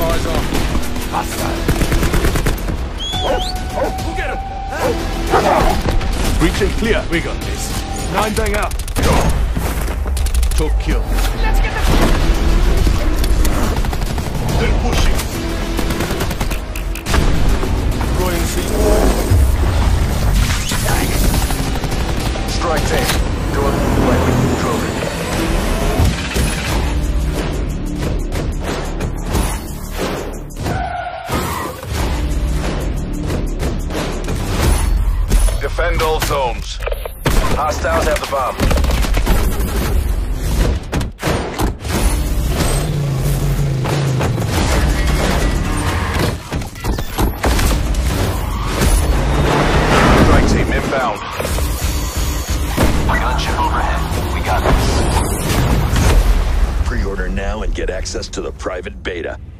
eyes on. Hostile. We'll get him. Breach and clear. We got this. 9 bang out. Top kill. Let's get the... They're pushing. Deploying C4. Strike team. Go up. Likely control it. Defend all zones. Hostiles have the bomb. Strike team inbound. Gunship overhead. We got this. Pre-order now and get access to the private beta.